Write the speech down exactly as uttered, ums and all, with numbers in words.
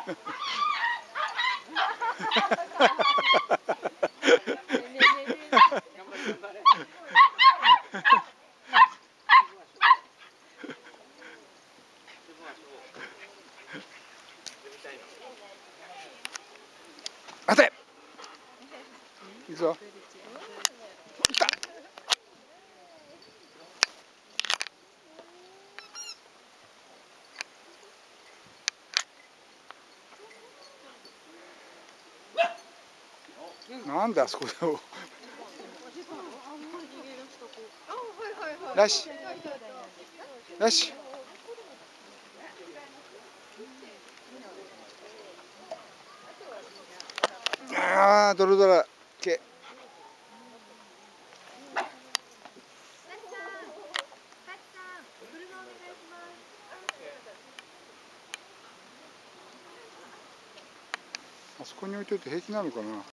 待て。いくぞ。いった。なんであそこで。よし。よし。ああ、ドロドロ系。あそこに置いといて平気なのかな。